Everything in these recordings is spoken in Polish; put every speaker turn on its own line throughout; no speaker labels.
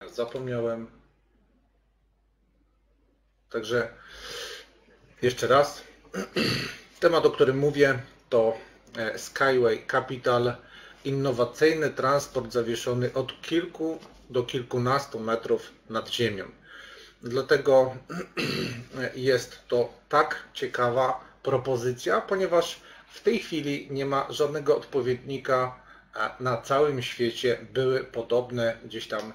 Aż zapomniałem. Także jeszcze raz. Temat, o którym mówię, to Skyway Capital. Innowacyjny transport zawieszony od kilku do kilkunastu metrów nad ziemią. Dlatego jest to tak ciekawa propozycja, ponieważ w tej chwili nie ma żadnego odpowiednika na całym świecie. Były podobne gdzieś tam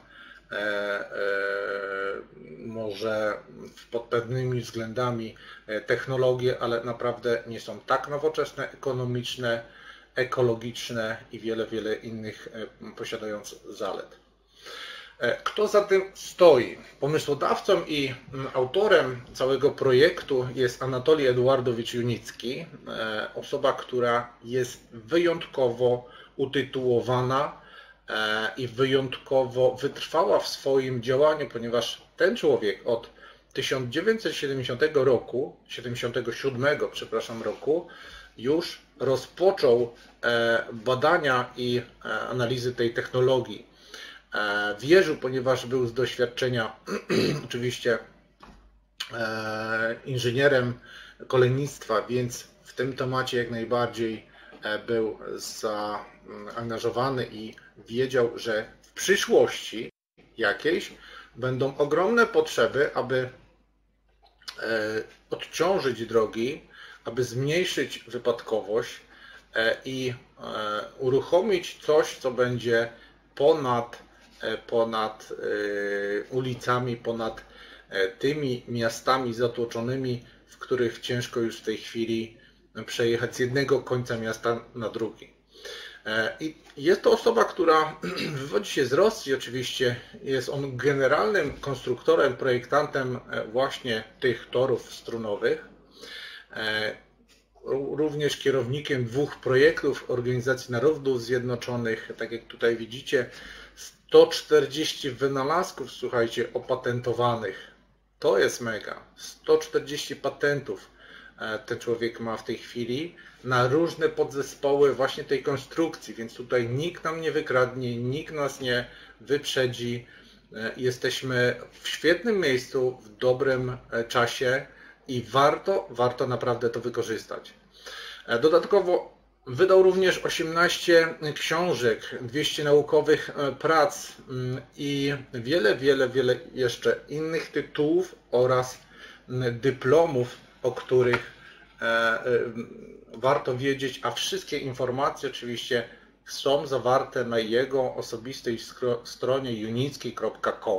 może pod pewnymi względami technologie, ale naprawdę nie są tak nowoczesne, ekonomiczne, ekologiczne i wiele innych posiadając zalet. Kto za tym stoi? Pomysłodawcą i autorem całego projektu jest Anatolij Eduardowicz Junicki, osoba, która jest wyjątkowo utytułowana i wyjątkowo wytrwała w swoim działaniu, ponieważ ten człowiek od 1970 roku, 77, przepraszam, roku już rozpoczął badania i analizy tej technologii. Wierzył, ponieważ był z doświadczenia oczywiście inżynierem kolejnictwa, więc w tym temacie jak najbardziej był zaangażowany i wiedział, że w przyszłości jakiejś będą ogromne potrzeby, aby odciążyć drogi, aby zmniejszyć wypadkowość i uruchomić coś, co będzie ponad ulicami, ponad tymi miastami zatłoczonymi, w których ciężko już w tej chwili przejechać z jednego końca miasta na drugi. I jest to osoba, która wywodzi się z Rosji oczywiście. Jest on generalnym konstruktorem, projektantem właśnie tych torów strunowych. Również kierownikiem 2 projektów Organizacji Narodów Zjednoczonych. Tak jak tutaj widzicie, 140 wynalazków, słuchajcie, opatentowanych. To jest mega. 140 patentów ten człowiek ma w tej chwili na różne podzespoły właśnie tej konstrukcji, więc tutaj nikt nam nie wykradnie, nikt nas nie wyprzedzi. Jesteśmy w świetnym miejscu, w dobrym czasie i warto naprawdę to wykorzystać. Dodatkowo wydał również 18 książek, 200 naukowych prac i wiele jeszcze innych tytułów oraz dyplomów, o których warto wiedzieć, a wszystkie informacje oczywiście są zawarte na jego osobistej stronie junicki.com.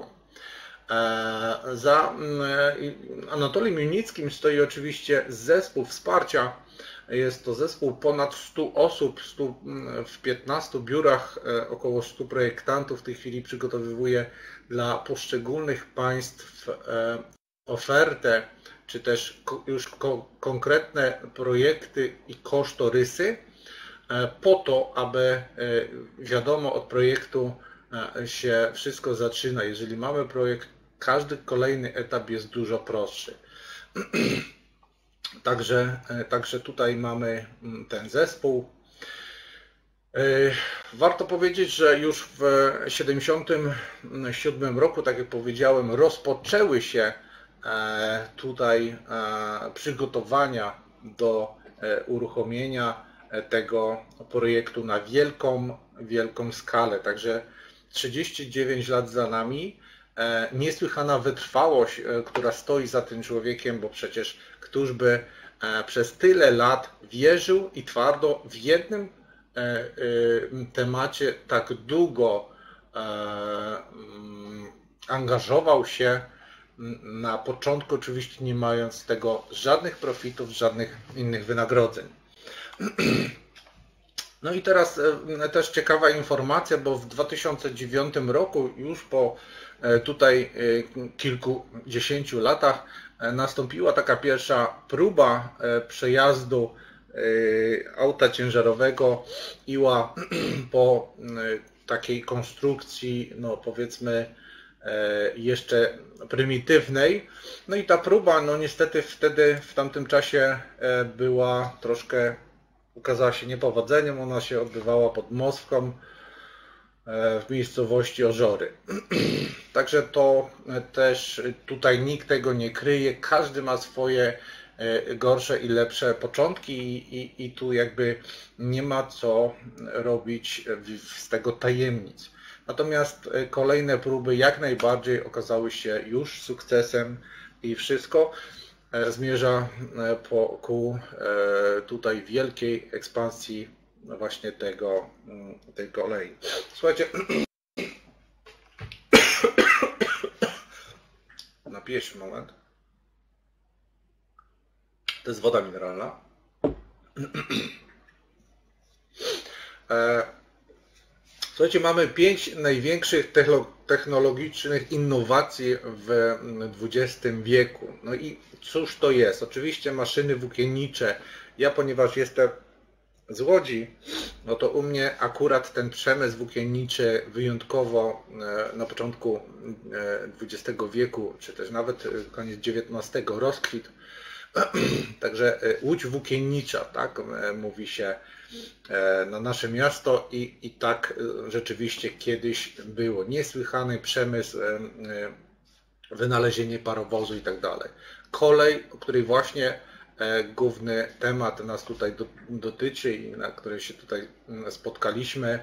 Za Anatoliem Junickim stoi oczywiście zespół wsparcia. Jest to zespół ponad 100 osób, w 15 biurach, około 100 projektantów w tej chwili przygotowuje dla poszczególnych państw ofertę, czy też już konkretne projekty i kosztorysy, po to, aby wiadomo, od projektu się wszystko zaczyna. Jeżeli mamy projekt, każdy kolejny etap jest dużo prostszy. Także tutaj mamy ten zespół. Warto powiedzieć, że już w 1977 roku, tak jak powiedziałem, rozpoczęły się tutaj przygotowania do uruchomienia tego projektu na wielką skalę. Także 39 lat za nami. Niesłychana wytrwałość, która stoi za tym człowiekiem, bo przecież któż by przez tyle lat wierzył i twardo w jednym temacie tak długo angażował się, na początku oczywiście nie mając z tego żadnych profitów, żadnych innych wynagrodzeń. No i teraz też ciekawa informacja, bo w 2009 roku, już po tutaj kilkudziesięciu latach, nastąpiła taka pierwsza próba przejazdu auta ciężarowego Iła po takiej konstrukcji, no powiedzmy jeszcze prymitywnej. No i ta próba, no niestety wtedy, w tamtym czasie była troszkę, ukazała się niepowodzeniem. Ona się odbywała pod Moskwą. w miejscowości Ożory. Także to też tutaj nikt tego nie kryje, każdy ma swoje gorsze i lepsze początki i tu jakby nie ma co robić z tego tajemnic. Natomiast kolejne próby jak najbardziej okazały się już sukcesem i wszystko zmierza ku tutaj wielkiej ekspansji właśnie tej kolei. Słuchajcie, napiję się moment. To jest woda mineralna. Słuchajcie, mamy 5 największych technologicznych innowacji w XX wieku. No i cóż to jest? Oczywiście maszyny włókiennicze. Ja, ponieważ jestem z Łodzi, no to u mnie akurat ten przemysł włókienniczy wyjątkowo na początku XX wieku, czy też nawet koniec XIX rozkwitł. Także łódź włókiennicza, tak mówi się na nasze miasto i tak rzeczywiście kiedyś było. Niesłychany przemysł, wynalezienie parowozu i tak dalej. Kolej, o której właśnie główny temat nas tutaj dotyczy i na której się tutaj spotkaliśmy.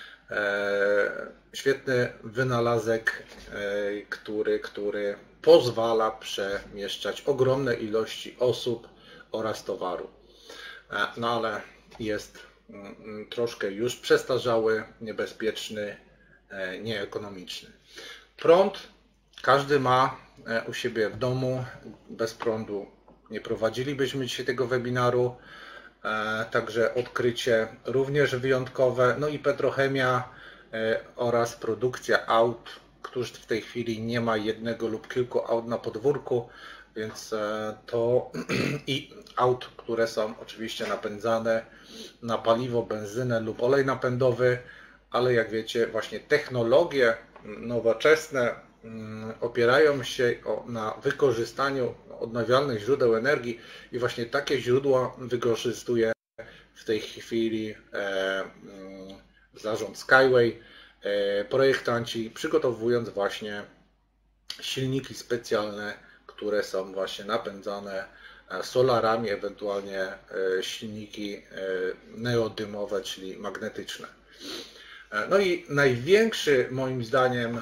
Świetny wynalazek, który pozwala przemieszczać ogromne ilości osób oraz towaru. No ale jest troszkę już przestarzały, niebezpieczny, nieekonomiczny. Prąd każdy ma u siebie w domu. Bez prądu nie prowadzilibyśmy dzisiaj tego webinaru. Także odkrycie również wyjątkowe. No i petrochemia oraz produkcja aut, któż w tej chwili nie ma jednego lub kilku aut na podwórku, więc to i aut, które są oczywiście napędzane na paliwo, benzynę lub olej napędowy, ale jak wiecie, właśnie technologie nowoczesne opierają się na wykorzystaniu odnawialnych źródeł energii i właśnie takie źródła wykorzystuje w tej chwili zarząd Skyway, projektanci, przygotowując właśnie silniki specjalne, które są właśnie napędzane solarami, ewentualnie silniki neodymowe, czyli magnetyczne. No i największy moim zdaniem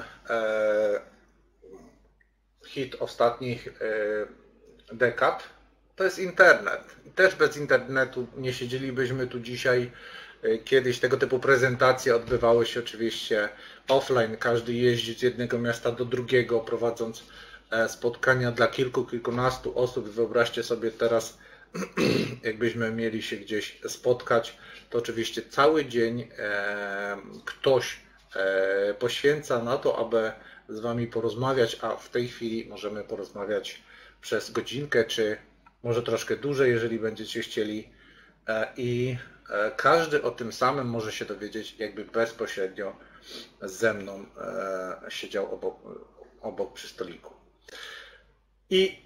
hit ostatnich dekad to jest internet. Też bez internetu nie siedzielibyśmy tu dzisiaj. Kiedyś tego typu prezentacje odbywały się oczywiście offline. Każdy jeździł z jednego miasta do drugiego, prowadząc spotkania dla kilkunastu osób. Wyobraźcie sobie teraz, jakbyśmy mieli się gdzieś spotkać, to oczywiście cały dzień ktoś poświęca na to, aby z Wami porozmawiać, a w tej chwili możemy porozmawiać przez godzinkę, czy może troszkę dłużej, jeżeli będziecie chcieli. I każdy o tym samym może się dowiedzieć, jakby bezpośrednio ze mną siedział obok przy stoliku. I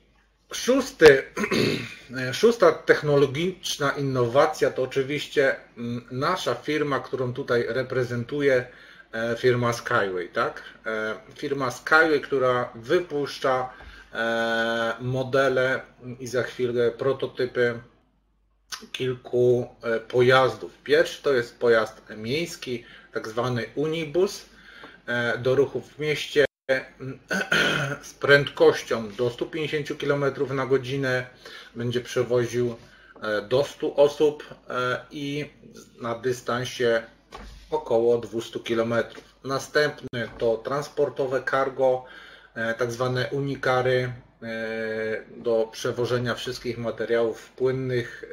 szósta technologiczna innowacja to oczywiście nasza firma, którą tutaj reprezentuję, firma Skyway, tak? Firma Skyway, która wypuszcza modele i za chwilę prototypy kilku pojazdów. Pierwszy to jest pojazd miejski, tak zwany Unibus do ruchu w mieście z prędkością do 150 km na godzinę. Będzie przewoził do 100 osób i na dystansie około 200 km. Następny to transportowe cargo, tak zwane unikary do przewożenia wszystkich materiałów płynnych,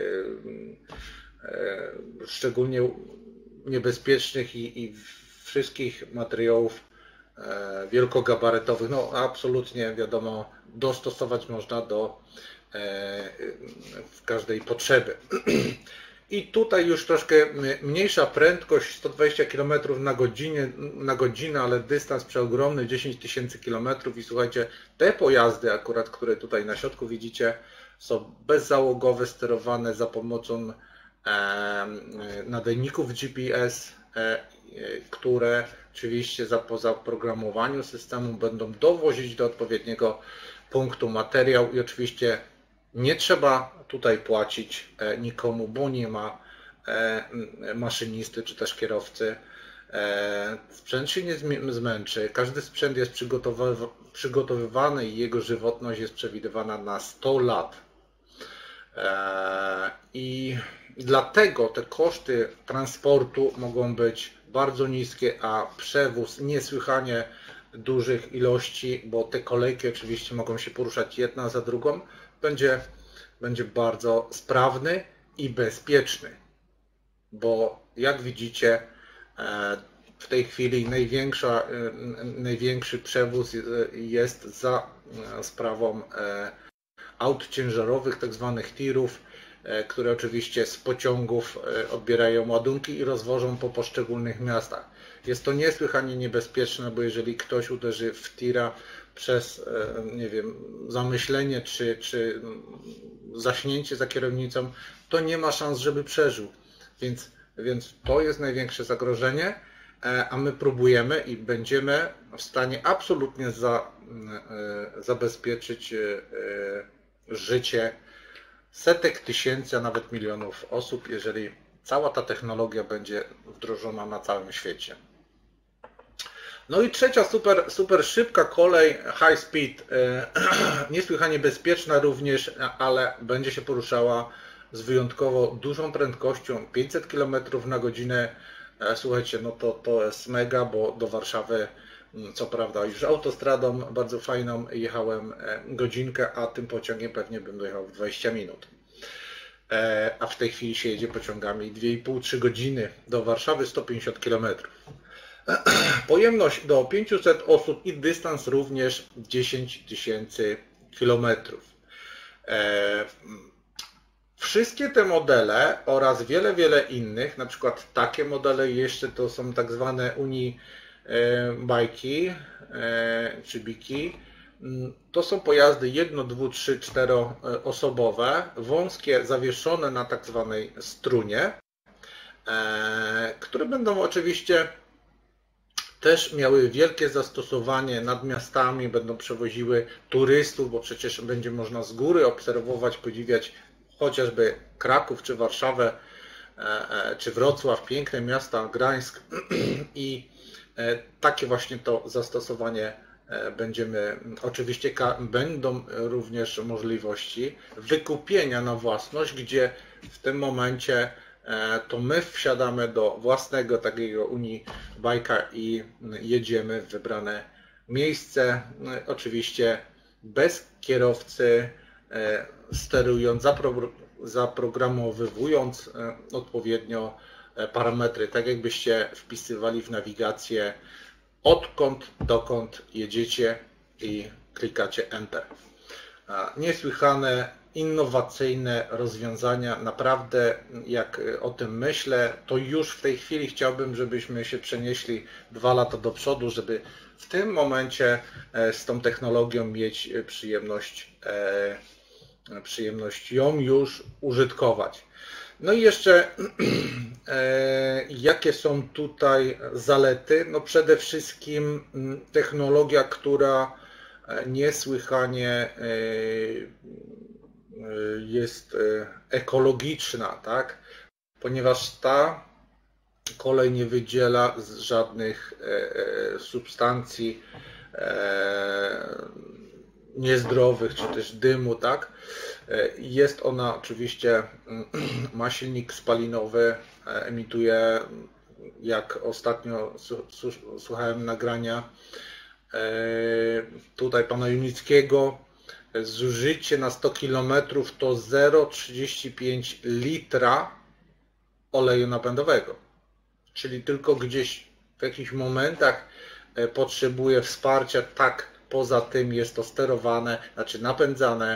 szczególnie niebezpiecznych i wszystkich materiałów wielkogabarytowych. No absolutnie wiadomo, dostosować można do każdej potrzeby. I tutaj już troszkę mniejsza prędkość, 120 km na godzinę, ale dystans przeogromny, 10 000 km. I słuchajcie, te pojazdy akurat, które tutaj na środku widzicie, są bezzałogowe, sterowane za pomocą nadajników GPS, które oczywiście po zaprogramowaniu systemu będą dowozić do odpowiedniego punktu materiał i oczywiście nie trzeba tutaj płacić nikomu, bo nie ma maszynisty czy też kierowcy. Sprzęt się nie zmęczy. Każdy sprzęt jest przygotowywany i jego żywotność jest przewidywana na 100 lat. I dlatego te koszty transportu mogą być bardzo niskie, a przewóz niesłychanie dużych ilości, bo te kolejki oczywiście mogą się poruszać jedna za drugą, będzie bardzo sprawny i bezpieczny. Bo jak widzicie, w tej chwili największy przewóz jest za sprawą aut ciężarowych, tak zwanych tirów, które oczywiście z pociągów odbierają ładunki i rozwożą po poszczególnych miastach. Jest to niesłychanie niebezpieczne, bo jeżeli ktoś uderzy w tira przez, nie wiem, zamyślenie czy zaśnięcie za kierownicą, to nie ma szans, żeby przeżył. Więc to jest największe zagrożenie, a my próbujemy i będziemy w stanie absolutnie zabezpieczyć życie setek tysięcy, a nawet milionów osób, jeżeli cała ta technologia będzie wdrożona na całym świecie. No i trzecia super szybka kolej high speed, niesłychanie bezpieczna również, ale będzie się poruszała z wyjątkowo dużą prędkością, 500 km na godzinę. Słuchajcie, no to jest mega, bo do Warszawy co prawda już autostradą bardzo fajną jechałem godzinkę, a tym pociągiem pewnie bym dojechał w 20 minut. A w tej chwili się jedzie pociągami 2,5-3 godziny do Warszawy, 150 km. Pojemność do 500 osób i dystans również 10 000 km. Wszystkie te modele oraz wiele innych, na przykład takie modele jeszcze to są tak zwane unibajki czy biki. To są pojazdy 1, 2, 3, 4 osobowe, wąskie, zawieszone na tak zwanej strunie, które będą oczywiście też miały wielkie zastosowanie nad miastami, będą przewoziły turystów, bo przecież będzie można z góry obserwować, podziwiać chociażby Kraków, czy Warszawę, czy Wrocław, piękne miasta, Gdańsk i takie właśnie to zastosowanie oczywiście będą również możliwości wykupienia na własność, gdzie w tym momencie to my wsiadamy do własnego takiego unibajka i jedziemy w wybrane miejsce, oczywiście bez kierowcy, sterując, zaprogramowywując odpowiednio parametry, tak jakbyście wpisywali w nawigację odkąd, dokąd jedziecie i klikacie Enter. Niesłychane, innowacyjne rozwiązania, naprawdę jak o tym myślę, to już w tej chwili chciałbym, żebyśmy się przenieśli 2 lata do przodu, żeby w tym momencie z tą technologią mieć przyjemność ją już użytkować. No i jeszcze jakie są tutaj zalety? No przede wszystkim technologia, która niesłychanie jest ekologiczna, tak? Ponieważ ta kolej nie wydziela żadnych substancji niezdrowych, czy też dymu, tak? Jest ona oczywiście, ma silnik spalinowy, emituje, jak ostatnio słuchałem nagrania tutaj pana Junickiego, zużycie na 100 km to 0,35 litra oleju napędowego. Czyli tylko gdzieś w jakichś momentach potrzebuje wsparcia, tak poza tym jest to sterowane, znaczy napędzane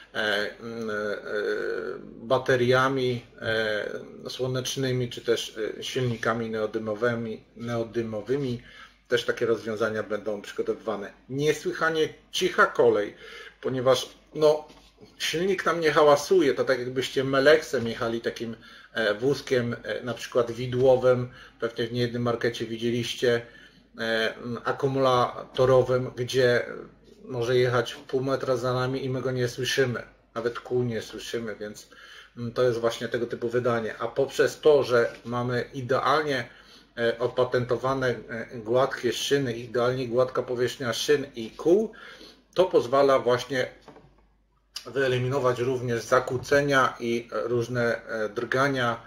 bateriami słonecznymi, czy też silnikami neodymowymi. Też takie rozwiązania będą przygotowywane. Niesłychanie cicha kolej, ponieważ no, silnik nam nie hałasuje, to tak jakbyście Meleksem jechali takim wózkiem na przykład widłowym, pewnie w niejednym markecie widzieliście, akumulatorowym, gdzie może jechać pół metra za nami i my go nie słyszymy, nawet kół nie słyszymy, więc to jest właśnie tego typu wydanie. A poprzez to, że mamy idealnie opatentowane gładkie szyny, idealnie gładka powierzchnia szyn i kół, to pozwala właśnie wyeliminować również zakłócenia i różne drgania,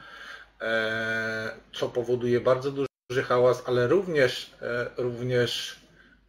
co powoduje bardzo duży hałas, ale również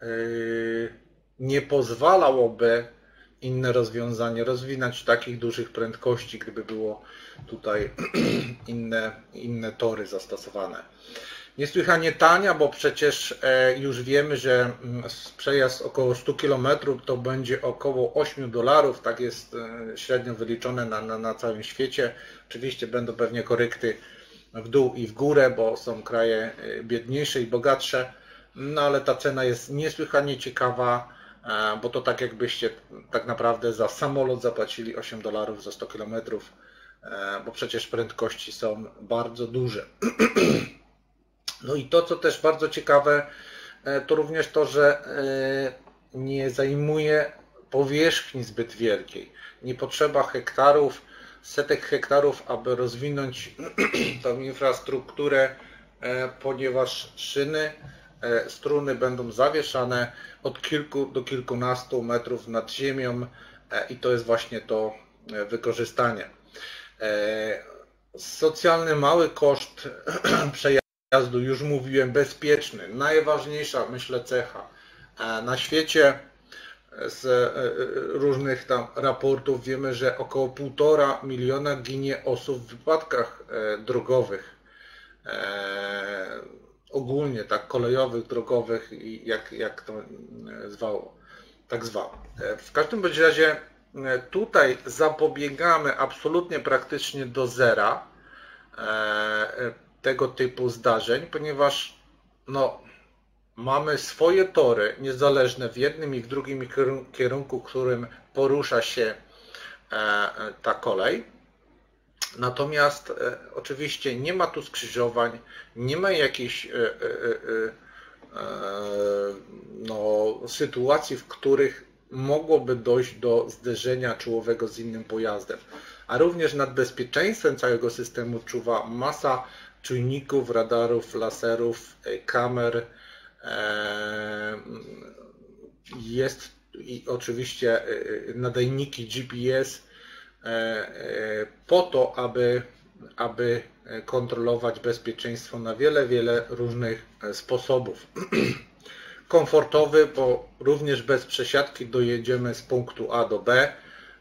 nie pozwalałoby inne rozwiązanie rozwinąć takich dużych prędkości, gdyby było tutaj inne tory zastosowane. Niesłychanie tania, bo przecież już wiemy, że przejazd około 100 km to będzie około $8, tak jest średnio wyliczone na całym świecie. Oczywiście będą pewnie korekty w dół i w górę, bo są kraje biedniejsze i bogatsze, no ale ta cena jest niesłychanie ciekawa, bo to tak jakbyście tak naprawdę za samolot zapłacili $8 za 100 km, bo przecież prędkości są bardzo duże. No i to, co też bardzo ciekawe, to również to, że nie zajmuje powierzchni zbyt wielkiej. Nie potrzeba hektarów, setek hektarów, aby rozwinąć tą infrastrukturę, ponieważ szyny, struny będą zawieszane od kilku do kilkunastu metrów nad ziemią i to jest właśnie to wykorzystanie. Socjalny mały koszt przejazdu, już mówiłem, bezpieczny. Najważniejsza, myślę, cecha. Na świecie z różnych tam raportów wiemy, że około 1,5 miliona ginie osób w wypadkach drogowych. Ogólnie, tak, kolejowych, drogowych, jak to zwało, tak zwało. W każdym bądź razie tutaj zapobiegamy absolutnie praktycznie do zera tego typu zdarzeń, ponieważ no, mamy swoje tory niezależne w jednym i w drugim kierunku, którym porusza się ta kolej. Natomiast oczywiście nie ma tu skrzyżowań, nie ma jakichś sytuacji, w których mogłoby dojść do zderzenia czołowego z innym pojazdem. A również nad bezpieczeństwem całego systemu czuwa masa czujników, radarów, laserów, kamer. Jest i oczywiście nadajniki GPS po to, aby kontrolować bezpieczeństwo na wiele różnych sposobów. Komfortowy, bo również bez przesiadki dojedziemy z punktu A do B,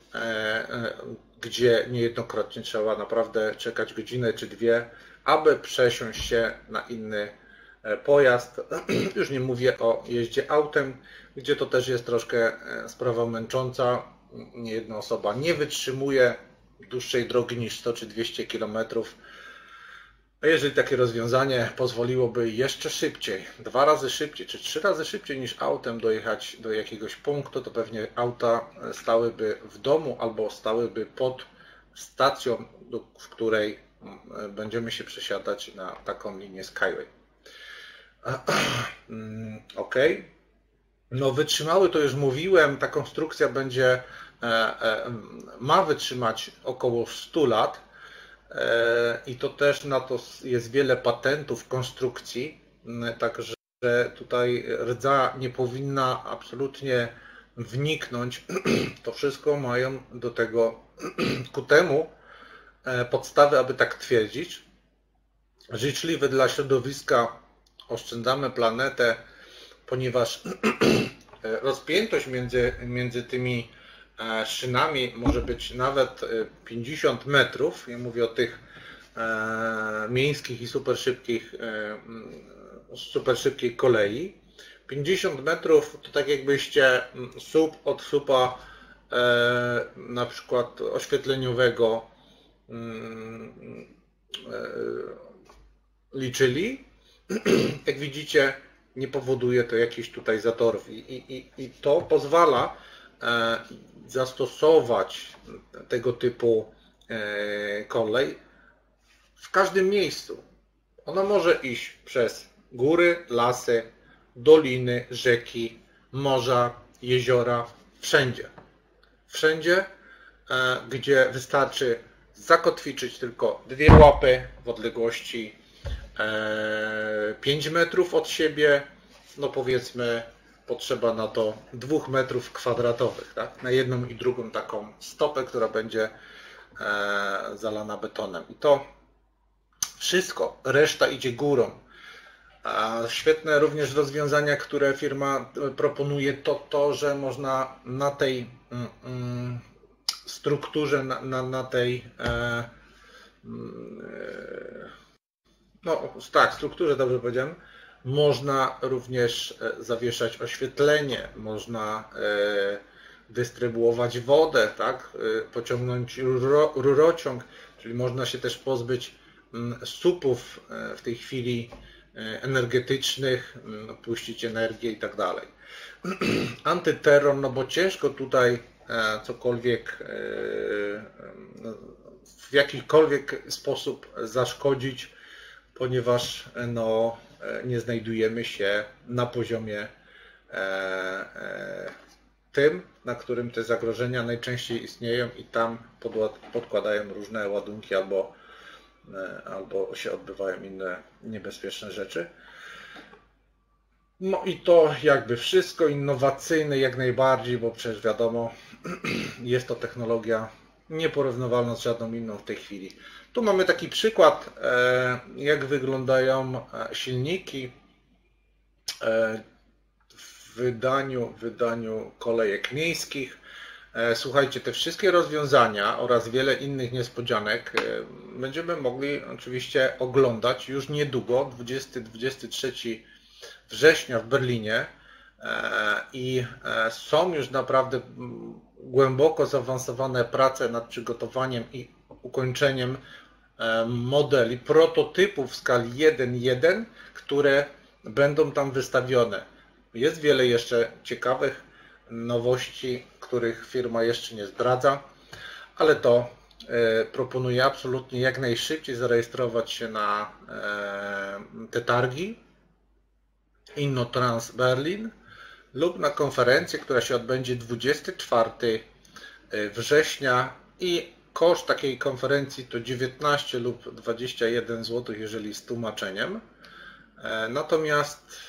gdzie niejednokrotnie trzeba naprawdę czekać godzinę czy dwie, aby przesiąść się na inny pojazd. Już nie mówię o jeździe autem, gdzie to też jest troszkę sprawa męcząca. Niejedna osoba nie wytrzymuje dłuższej drogi niż 100 czy 200 km. A jeżeli takie rozwiązanie pozwoliłoby jeszcze szybciej, 2 razy szybciej czy 3 razy szybciej niż autem dojechać do jakiegoś punktu, to pewnie auta stałyby w domu albo stałyby pod stacją, w której będziemy się przesiadać na taką linię Skyway. Ok. No wytrzymały, to już mówiłem, ta konstrukcja ma wytrzymać około 100 lat i to też na to jest wiele patentów konstrukcji, także tutaj rdza nie powinna absolutnie wniknąć. To wszystko mają do tego ku temu podstawy, aby tak twierdzić. Życzliwy dla środowiska, oszczędzamy planetę, ponieważ rozpiętość między tymi szynami może być nawet 50 metrów. Ja mówię o tych miejskich i super szybkiej kolei. 50 metrów to tak jakbyście słup od słupa na przykład oświetleniowego liczyli. Jak widzicie, nie powoduje to jakichś tutaj zatorów i to pozwala zastosować tego typu kolej w każdym miejscu. Ona może iść przez góry, lasy, doliny, rzeki, morza, jeziora, wszędzie. Wszędzie, gdzie wystarczy zakotwiczyć tylko 2 łapy w odległości 5 metrów od siebie, no powiedzmy potrzeba na to 2 metrów kwadratowych, tak? Na jedną i drugą taką stopę, która będzie zalana betonem. I to wszystko, reszta idzie górą. Świetne również rozwiązania, które firma proponuje, to że można na tej strukturze, na tej no tak, strukturze, dobrze powiedziałem, można również zawieszać oświetlenie, można dystrybuować wodę, tak? Pociągnąć rurociąg, czyli można się też pozbyć słupów w tej chwili energetycznych, puścić energię i tak dalej. Antyterror, no bo ciężko tutaj cokolwiek w jakikolwiek sposób zaszkodzić, ponieważ no, nie znajdujemy się na poziomie tym, na którym te zagrożenia najczęściej istnieją i tam podkładają różne ładunki albo się odbywają inne niebezpieczne rzeczy. No i to jakby wszystko innowacyjne jak najbardziej, bo przecież wiadomo, jest to technologia nieporównywalna z żadną inną w tej chwili. Tu mamy taki przykład, jak wyglądają silniki w wydaniu kolejek miejskich. Słuchajcie, te wszystkie rozwiązania oraz wiele innych niespodzianek będziemy mogli oczywiście oglądać już niedługo, 20-23 września w Berlinie i są już naprawdę głęboko zaawansowane prace nad przygotowaniem i ukończeniem modeli, prototypów w skali 1:1, które będą tam wystawione. Jest wiele jeszcze ciekawych nowości, których firma jeszcze nie zdradza, ale to proponuję absolutnie jak najszybciej zarejestrować się na te targi InnoTrans Berlin lub na konferencję, która się odbędzie 24 września i koszt takiej konferencji to 19 lub 21 zł, jeżeli z tłumaczeniem. Natomiast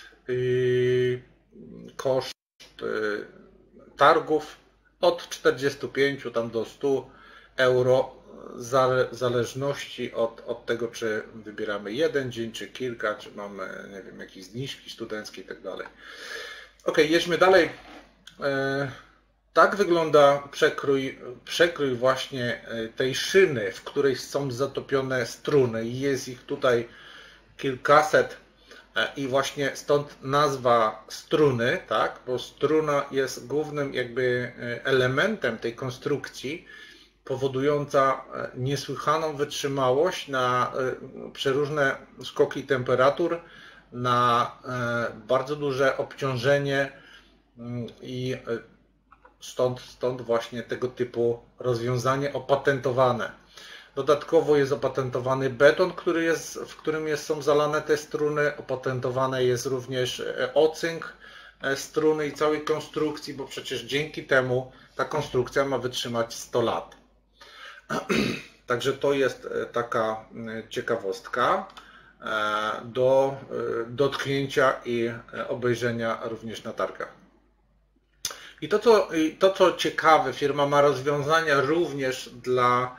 koszt targów od 45 tam do 100 euro w zależności od tego, czy wybieramy jeden dzień, czy kilka, czy mamy, nie wiem, jakieś zniżki studenckie i tak dalej. Ok, jedźmy dalej. Tak wygląda przekrój właśnie tej szyny, w której są zatopione struny. Jest ich tutaj kilkaset i właśnie stąd nazwa struny, tak? Bo struna jest głównym jakby elementem tej konstrukcji, powodująca niesłychaną wytrzymałość na przeróżne skoki temperatur, na bardzo duże obciążenie i stąd właśnie tego typu rozwiązanie opatentowane. Dodatkowo jest opatentowany beton, w którym są zalane te struny. Opatentowane jest również ocynk struny i całej konstrukcji, bo przecież dzięki temu ta konstrukcja ma wytrzymać 100 lat. Także to jest taka ciekawostka do dotknięcia i obejrzenia również na targach. I to, co ciekawe, firma ma rozwiązania również dla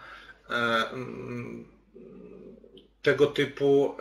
tego typu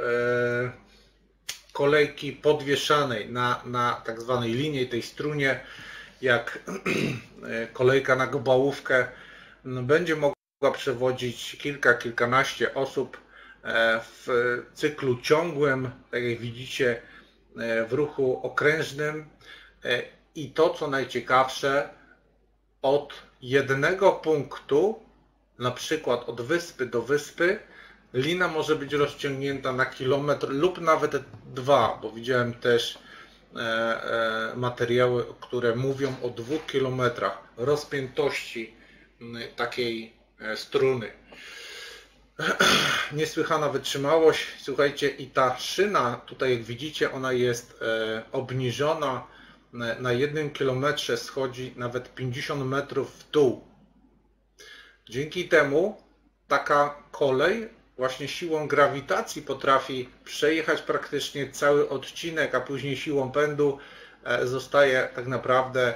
kolejki podwieszanej na tak zwanej linii, tej strunie, jak kolejka na gubałówkę, będzie mogła przewozić kilkanaście osób w cyklu ciągłym, tak jak widzicie, w ruchu okrężnym. I to, co najciekawsze, od jednego punktu, na przykład od wyspy do wyspy, lina może być rozciągnięta na kilometr lub nawet 2, bo widziałem też materiały, które mówią o 2 kilometrach rozpiętości takiej struny. Niesłychana wytrzymałość, słuchajcie, i ta szyna, tutaj jak widzicie, ona jest obniżona, na 1 kilometrze schodzi nawet 50 metrów w dół. Dzięki temu taka kolej właśnie siłą grawitacji potrafi przejechać praktycznie cały odcinek, a później siłą pędu zostaje tak naprawdę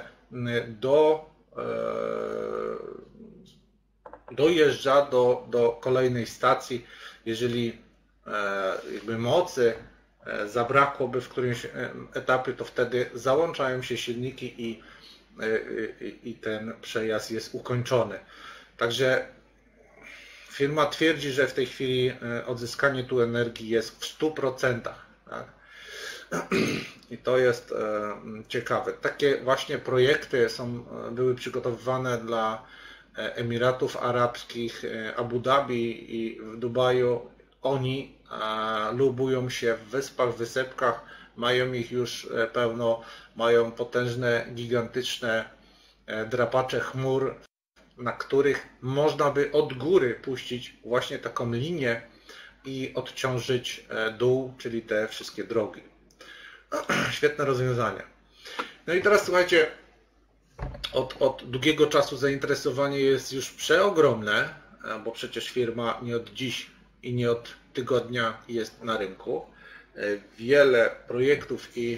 dojeżdża do kolejnej stacji. Jeżeli jakby mocy zabrakłoby w którymś etapie, to wtedy załączają się silniki i ten przejazd jest ukończony. Także firma twierdzi, że w tej chwili odzyskanie tu energii jest w 100%. Tak? I to jest ciekawe. Takie właśnie projekty były przygotowywane dla Emiratów Arabskich, Abu Dhabi i w Dubaju. Oni lubują się w wyspach, wysepkach, mają ich już pełno, mają potężne, gigantyczne drapacze chmur, na których można by od góry puścić właśnie taką linię i odciążyć dół, czyli te wszystkie drogi. Świetne rozwiązanie. No i teraz słuchajcie, od długiego czasu zainteresowanie jest już przeogromne, bo przecież firma nie od dziś i nie od tygodnia jest na rynku. Wiele projektów i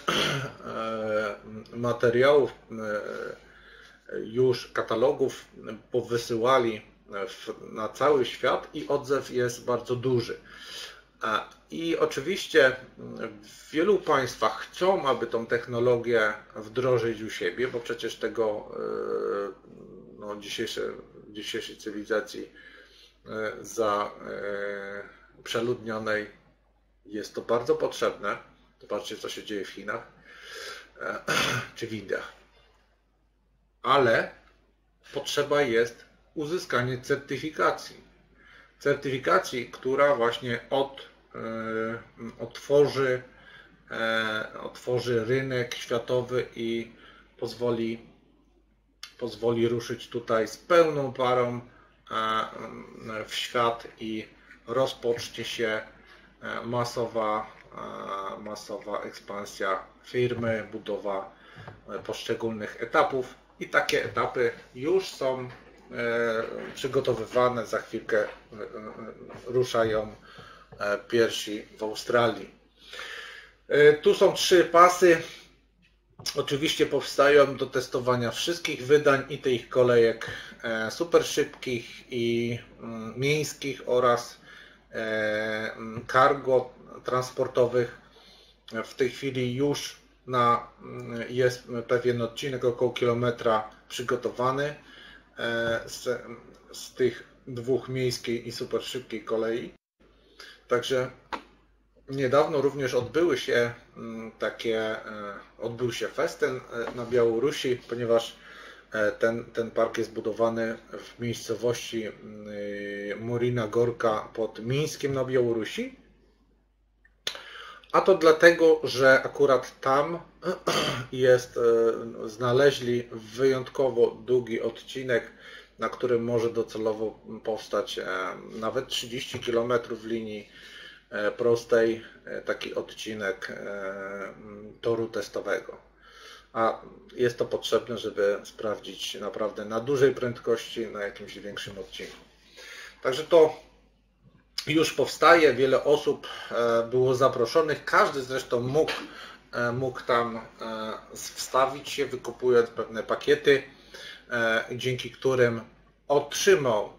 materiałów, już katalogów powysyłali na cały świat i odzew jest bardzo duży. I oczywiście w wielu państwach chcą, aby tą technologię wdrożyć u siebie, bo przecież tego dzisiejszej cywilizacji przeludnionej jest to bardzo potrzebne. Zobaczcie, co się dzieje w Chinach czy w Indiach. Ale potrzeba jest uzyskanie certyfikacji. Certyfikacji, która właśnie otworzy rynek światowy i pozwoli ruszyć tutaj z pełną parą w świat i rozpocznie się masowa ekspansja firmy, budowa poszczególnych etapów i takie etapy już są przygotowywane. Za chwilkę ruszają pierwsi w Australii. Tu są 3 pasy. Oczywiście powstają do testowania wszystkich wydań i tych kolejek super szybkich i miejskich oraz cargo transportowych. W tej chwili już jest pewien odcinek około kilometra przygotowany z tych 2 miejskiej i super szybkiej kolei. Także niedawno również odbył się festyn na Białorusi, ponieważ ten park jest budowany w miejscowości Murina Gorka pod Mińskiem na Białorusi. A to dlatego, że akurat tam znaleźli wyjątkowo długi odcinek, na którym może docelowo powstać nawet 30 km linii prostej, taki odcinek toru testowego. A jest to potrzebne, żeby sprawdzić naprawdę na dużej prędkości, na jakimś większym odcinku. Także to już powstaje, wiele osób było zaproszonych, każdy zresztą mógł tam wstawić się, wykupując pewne pakiety, dzięki którym otrzymał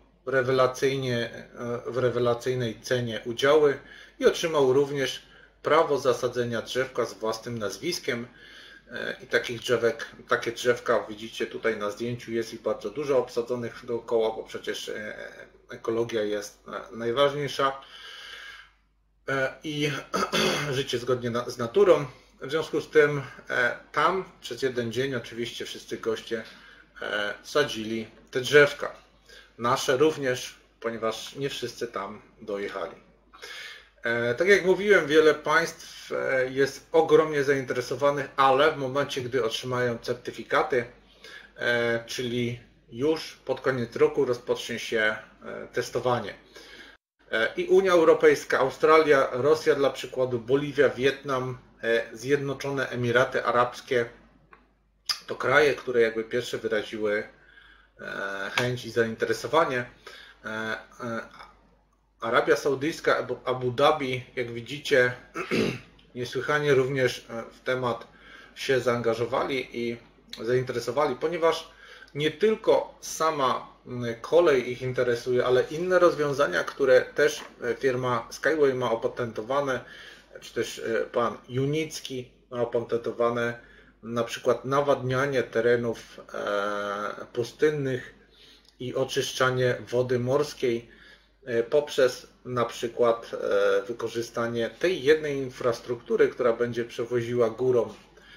w rewelacyjnej cenie udziały i otrzymał również prawo zasadzenia drzewka z własnym nazwiskiem. I takie drzewka widzicie tutaj na zdjęciu, jest ich bardzo dużo obsadzonych dookoła, bo przecież ekologia jest najważniejsza i życie zgodnie z naturą. W związku z tym tam przez jeden dzień oczywiście wszyscy goście sadzili te drzewka. Nasze również, ponieważ nie wszyscy tam dojechali. Tak jak mówiłem, wiele państw jest ogromnie zainteresowanych, ale w momencie, gdy otrzymają certyfikaty, czyli już pod koniec roku rozpocznie się testowanie. I Unia Europejska, Australia, Rosja dla przykładu, Boliwia, Wietnam, Zjednoczone Emiraty Arabskie to kraje, które jakby pierwsze wyraziły chęć i zainteresowanie. Arabia Saudyjska, Abu Dhabi, jak widzicie, niesłychanie również w temat się zaangażowali i zainteresowali, ponieważ nie tylko sama kolej ich interesuje, ale inne rozwiązania, które też firma Skyway ma opatentowane, czy też pan Junicki ma opatentowane, na przykład nawadnianie terenów pustynnych i oczyszczanie wody morskiej poprzez na przykład wykorzystanie tej jednej infrastruktury, która będzie przewoziła górą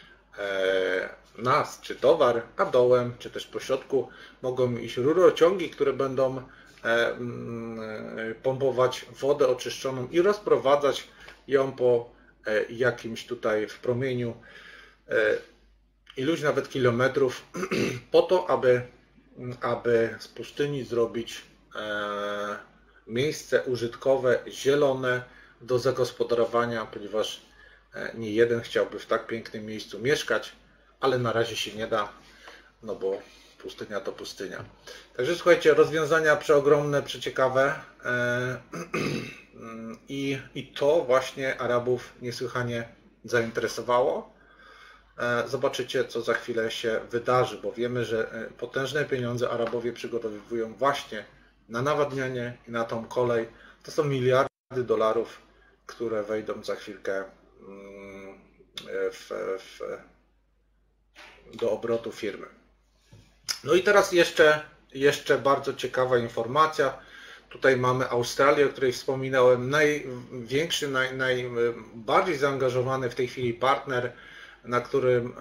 nas, czy towar, a dołem, czy też po środku mogą iść rurociągi, które będą pompować wodę oczyszczoną i rozprowadzać ją po jakimś tutaj w promieniu iluś nawet kilometrów po to, aby z pustyni zrobić miejsce użytkowe, zielone do zagospodarowania, ponieważ nie jeden chciałby w tak pięknym miejscu mieszkać, ale na razie się nie da, no bo pustynia to pustynia. Także słuchajcie, rozwiązania przeogromne, przeciekawe i to właśnie Arabów niesłychanie zainteresowało. Zobaczycie, co za chwilę się wydarzy, bo wiemy, że potężne pieniądze Arabowie przygotowują właśnie na nawadnianie i na tą kolej. To są miliardy dolarów, które wejdą za chwilkę do obrotu firmy. No i teraz jeszcze bardzo ciekawa informacja. Tutaj mamy Australię, o której wspominałem. Największy, najbardziej zaangażowany w tej chwili partner, na którym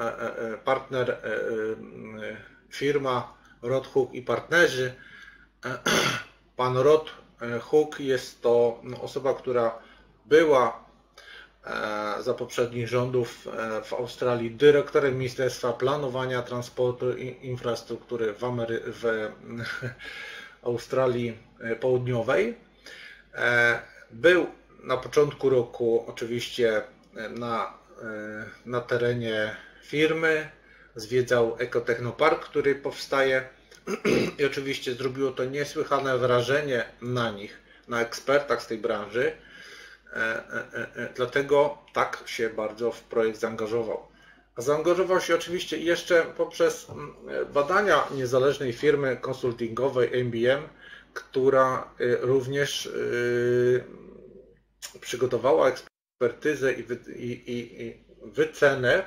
firma Rod Hook i partnerzy. Pan Rod Hook jest to osoba, która była za poprzednich rządów w Australii dyrektorem Ministerstwa Planowania, Transportu i Infrastruktury w Australii Południowej. Był na początku roku oczywiście na terenie firmy, zwiedzał ekotechnopark, który powstaje i oczywiście zrobiło to niesłychane wrażenie na nich, na ekspertach z tej branży. Dlatego tak się bardzo w projekt zaangażował. A zaangażował się oczywiście jeszcze poprzez badania niezależnej firmy konsultingowej MBM, która również przygotowała ekspertyzę i wycenę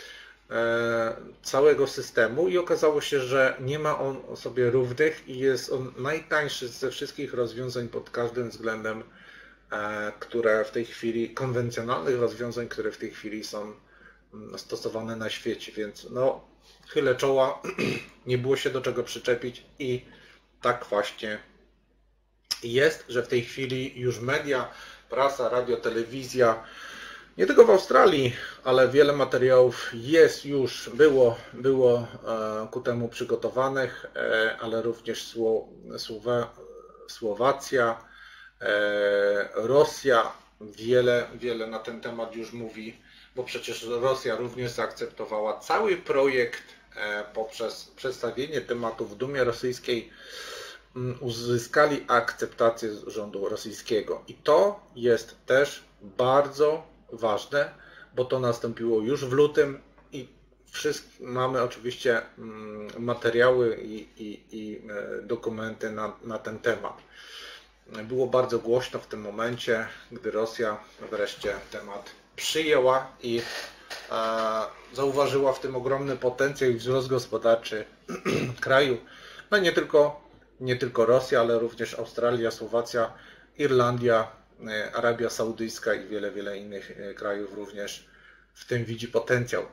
całego systemu i okazało się, że nie ma on sobie równych i jest on najtańszy ze wszystkich rozwiązań pod każdym względem, które w tej chwili, konwencjonalnych rozwiązań, które w tej chwili są stosowane na świecie, więc no chylę czoła, nie było się do czego przyczepić i tak właśnie jest, że w tej chwili już media, prasa, radio, telewizja, nie tylko w Australii, ale wiele materiałów było ku temu przygotowanych, ale również Słowacja, Rosja wiele na ten temat już mówi, bo przecież Rosja również zaakceptowała cały projekt poprzez przedstawienie tematu w Dumie rosyjskiej, uzyskali akceptację z rządu rosyjskiego. I to jest też bardzo ważne, bo to nastąpiło już w lutym i mamy oczywiście materiały i dokumenty na ten temat. Było bardzo głośno w tym momencie, gdy Rosja wreszcie temat przyjęła i zauważyła w tym ogromny potencjał i wzrost gospodarczy kraju. No nie tylko Rosja, ale również Australia, Słowacja, Irlandia, Arabia Saudyjska i wiele innych krajów również w tym widzi potencjał.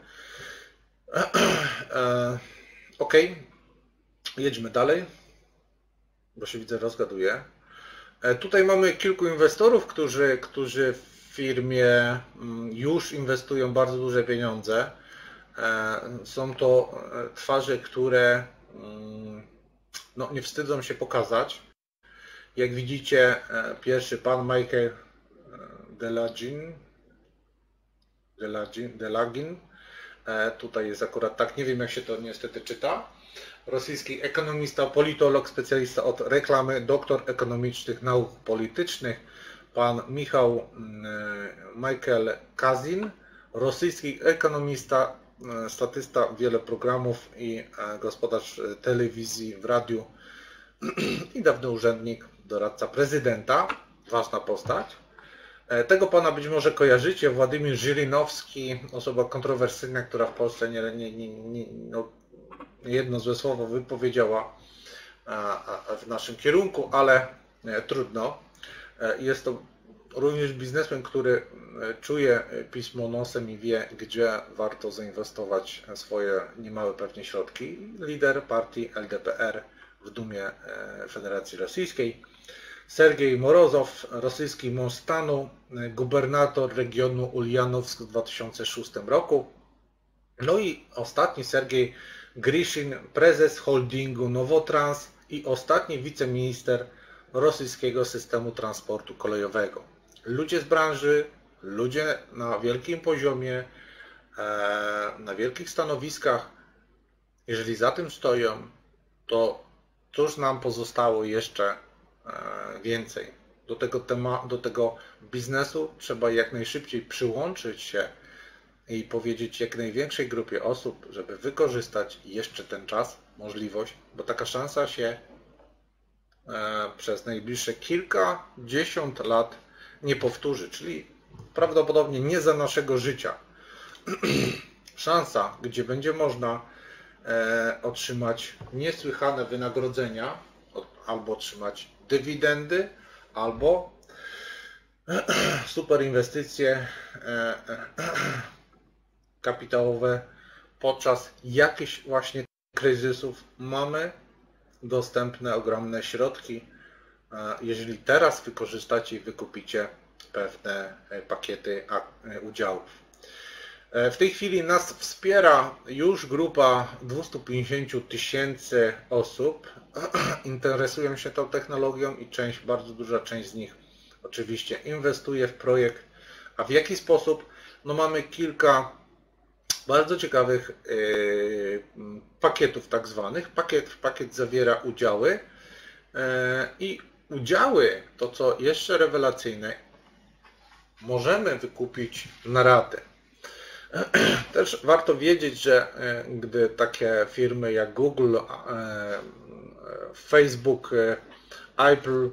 Ok, jedźmy dalej, bo się widzę rozgaduję. Tutaj mamy kilku inwestorów, którzy w firmie już inwestują bardzo duże pieniądze. Są to twarze, które no, nie wstydzą się pokazać. Jak widzicie, pierwszy pan Michael Delagin, tutaj jest akurat tak, nie wiem jak się to niestety czyta. Rosyjski ekonomista, politolog, specjalista od reklamy, doktor ekonomicznych nauk politycznych, pan Michael Kazin, rosyjski ekonomista, statysta, wiele programów i gospodarz telewizji, w radiu i dawny urzędnik, doradca prezydenta, ważna postać. Tego pana być może kojarzycie, Władimir Żyrinowski, osoba kontrowersyjna, która w Polsce jedno złe słowo wypowiedziała w naszym kierunku, ale trudno. Jest to również biznesmen, który czuje pismo nosem i wie, gdzie warto zainwestować swoje niemałe pewnie środki. Lider partii LDPR w Dumie Federacji Rosyjskiej. Sergiej Morozow, rosyjski mąż stanu, gubernator regionu Uljanowsk w 2006 roku. No i ostatni Sergiej Grishin, prezes holdingu Nowotrans i ostatni wiceminister rosyjskiego systemu transportu kolejowego. Ludzie z branży, ludzie na wielkim poziomie, na wielkich stanowiskach. Jeżeli za tym stoją, to cóż nam pozostało jeszcze więcej? Do tego biznesu trzeba jak najszybciej przyłączyć się i powiedzieć jak największej grupie osób, żeby wykorzystać jeszcze ten czas, możliwość, bo taka szansa się przez najbliższe kilkadziesiąt lat nie powtórzy, czyli prawdopodobnie nie za naszego życia. Szansa, gdzie będzie można otrzymać niesłychane wynagrodzenia, albo otrzymać dywidendy, albo super inwestycje kapitałowe podczas jakichś właśnie kryzysów. Mamy dostępne ogromne środki, jeżeli teraz wykorzystacie i wykupicie pewne pakiety udziałów. W tej chwili nas wspiera już grupa 250 000 osób. Interesują się tą technologią i bardzo duża część z nich oczywiście inwestuje w projekt. A w jaki sposób? No mamy kilka bardzo ciekawych pakietów tak zwanych. Pakiet zawiera udziały i udziały, to co jeszcze rewelacyjne, możemy wykupić na ratę. Też warto wiedzieć, że gdy takie firmy jak Google, Facebook, Apple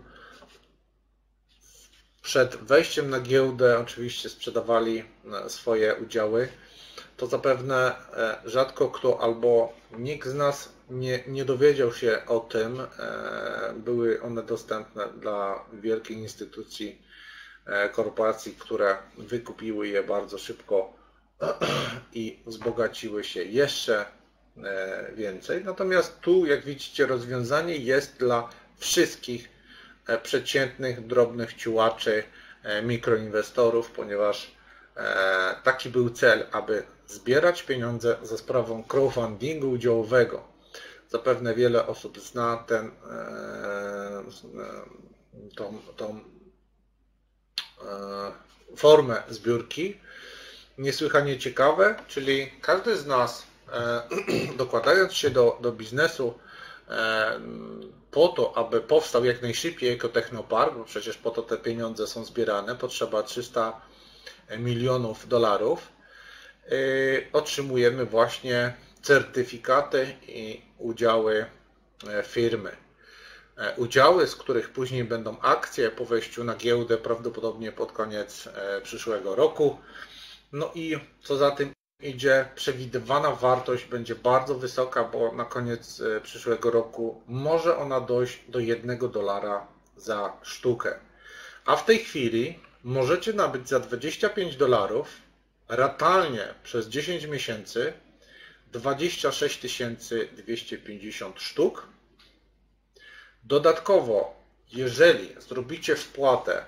przed wejściem na giełdę oczywiście sprzedawali swoje udziały, to zapewne rzadko kto albo nikt z nas nie dowiedział się o tym. Były one dostępne dla wielkich instytucji, korporacji, które wykupiły je bardzo szybko i wzbogaciły się jeszcze więcej. Natomiast tu, jak widzicie, rozwiązanie jest dla wszystkich przeciętnych, drobnych ciułaczy, mikroinwestorów, ponieważ taki był cel, aby zbierać pieniądze za sprawą crowdfundingu udziałowego. Zapewne wiele osób zna tą formę zbiórki. Niesłychanie ciekawe, czyli każdy z nas, dokładając się do biznesu po to, aby powstał jak najszybciej ekotechnopark, bo przecież po to te pieniądze są zbierane, potrzeba 300 milionów dolarów, otrzymujemy właśnie certyfikaty i udziały firmy. Udziały, z których później będą akcje po wejściu na giełdę, prawdopodobnie pod koniec przyszłego roku. No i co za tym idzie, przewidywana wartość będzie bardzo wysoka, bo na koniec przyszłego roku może ona dojść do $1 za sztukę. A w tej chwili możecie nabyć za $25 ratalnie przez 10 miesięcy 26 250 sztuk. Dodatkowo, Jeżeli zrobicie wpłatę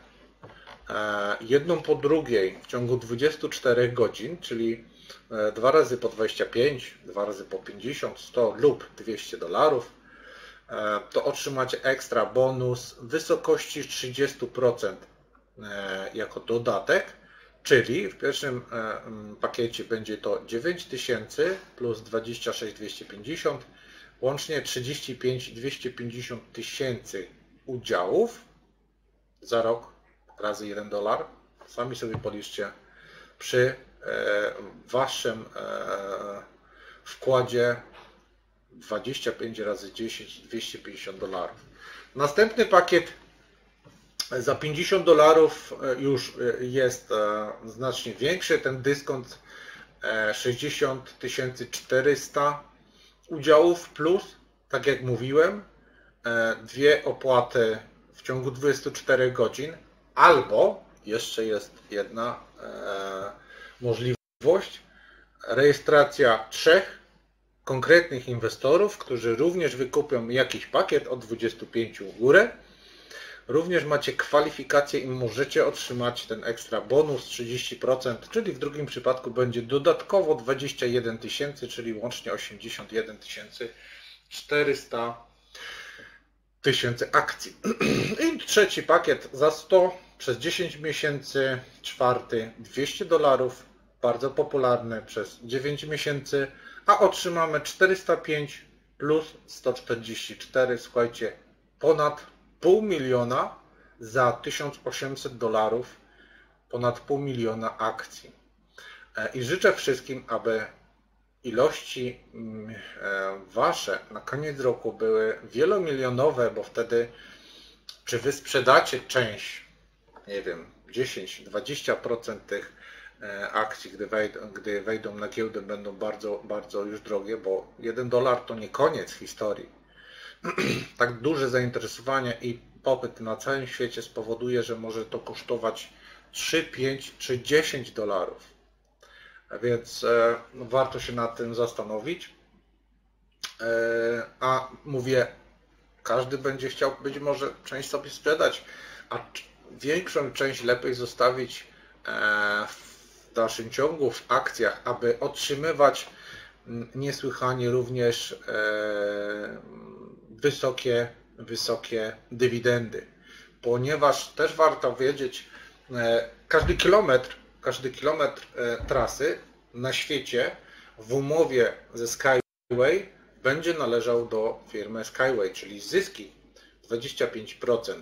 jedną po drugiej w ciągu 24 godzin, czyli 2 razy po 25, 2 razy po 50, 100 lub $200, to otrzymacie ekstra bonus w wysokości 30% jako dodatek, czyli w pierwszym pakiecie będzie to 9000 plus 26 250, łącznie 35 250 tysięcy udziałów za rok razy $1. Sami sobie policzcie przy waszym wkładzie 25 razy 10 $250. Następny pakiet za $50 już jest znacznie większy. Ten dyskont 60 400 udziałów plus, tak jak mówiłem, 2 opłaty w ciągu 24 godzin, albo jeszcze jest jedna możliwość, rejestracja 3 konkretnych inwestorów, którzy również wykupią jakiś pakiet od 25 w górę. Również macie kwalifikację i możecie otrzymać ten ekstra bonus 30%, czyli w drugim przypadku będzie dodatkowo 21 tysięcy, czyli łącznie 81 400 tysięcy akcji. I trzeci pakiet za 100 przez 10 miesięcy, czwarty $200, bardzo popularny przez 9 miesięcy, a otrzymamy 405 plus 144, słuchajcie, ponad $500 000 za $1800, ponad $500 000 akcji. I życzę wszystkim, aby ilości wasze na koniec roku były wielomilionowe, bo wtedy czy wy sprzedacie część, nie wiem, 10-20% tych akcji, gdy wejdą na giełdę, będą bardzo, bardzo już drogie, bo $1 to nie koniec historii. Tak duże zainteresowanie i popyt na całym świecie spowoduje, że może to kosztować 3, 5 czy $10. Więc warto się nad tym zastanowić. A mówię, każdy będzie chciał być może część sobie sprzedać, a większą część lepiej zostawić w dalszym ciągu w akcjach, aby otrzymywać niesłychanie również wysokie dywidendy. Ponieważ też warto wiedzieć, każdy kilometr trasy na świecie w umowie ze Skyway będzie należał do firmy Skyway, czyli zyski 25%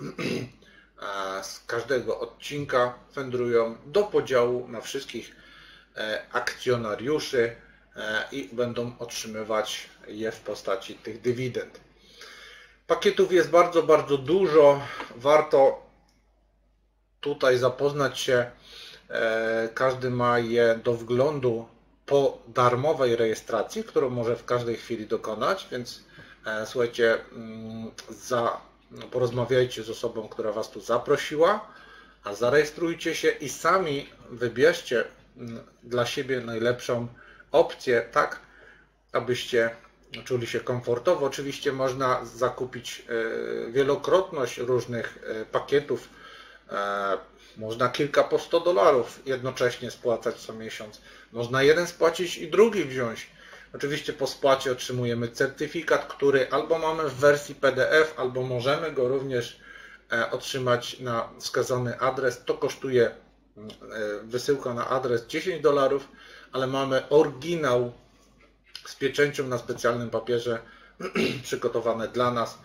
z każdego odcinka wędrują do podziału na wszystkich akcjonariuszy i będą otrzymywać je w postaci tych dywidend. Pakietów jest bardzo, bardzo dużo. Warto tutaj zapoznać się. Każdy ma je do wglądu po darmowej rejestracji, którą może w każdej chwili dokonać, więc słuchajcie, porozmawiajcie z osobą, która was tu zaprosiła, a zarejestrujcie się i sami wybierzcie dla siebie najlepszą opcję, tak abyście czuli się komfortowo. Oczywiście można zakupić wielokrotność różnych pakietów, można kilka po $100 jednocześnie spłacać co miesiąc. Można jeden spłacić i drugi wziąć. Oczywiście po spłacie otrzymujemy certyfikat, który albo mamy w wersji PDF, albo możemy go również otrzymać na wskazany adres. To kosztuje wysyłka na adres $10, ale mamy oryginał z pieczęcią na specjalnym papierze przygotowane dla nas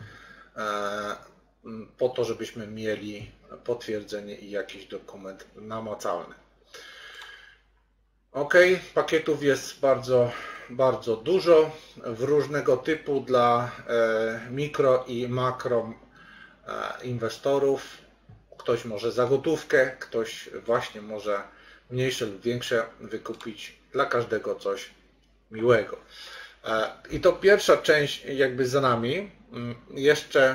po to, żebyśmy mieli potwierdzenie i jakiś dokument namacalny. Ok, pakietów jest bardzo, bardzo dużo w różnego typu dla mikro i makro inwestorów. Ktoś może za gotówkę, ktoś właśnie może mniejsze lub większe wykupić, dla każdego coś miłego. I to pierwsza część jakby za nami. Jeszcze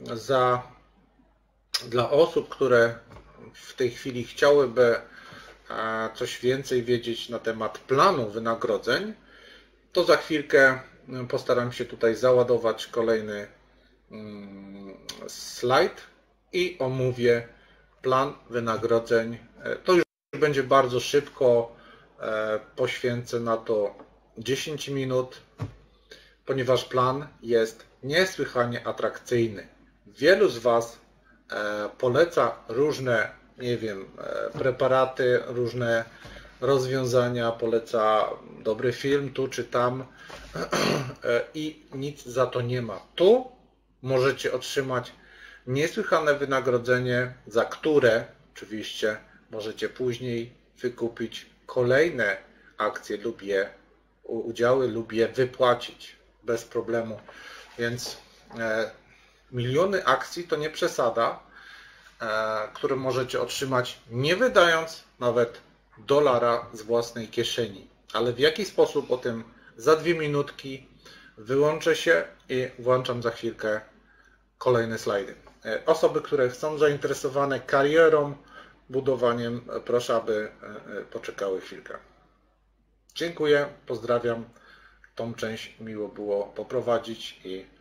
dla osób, które w tej chwili chciałyby coś więcej wiedzieć na temat planu wynagrodzeń, to za chwilkę postaram się tutaj załadować kolejny slajd i omówię plan wynagrodzeń. To już będzie bardzo szybko, poświęcę na to 10 minut, ponieważ plan jest niesłychanie atrakcyjny. Wielu z Was poleca różne, nie wiem, preparaty, różne rozwiązania, poleca dobry film tu czy tam i nic za to nie ma. Tu możecie otrzymać niesłychane wynagrodzenie, za które oczywiście możecie później wykupić kolejne akcje lub udziały lub je wypłacić bez problemu. Więc miliony akcji to nie przesada, które możecie otrzymać nie wydając nawet dolara z własnej kieszeni. Ale w jaki sposób, o tym za 2 minutki. Wyłączę się i włączam za chwilkę kolejne slajdy. Osoby, które są zainteresowane karierą, budowaniem, proszę, aby poczekały chwilkę. Dziękuję, pozdrawiam. Tą część miło było poprowadzić i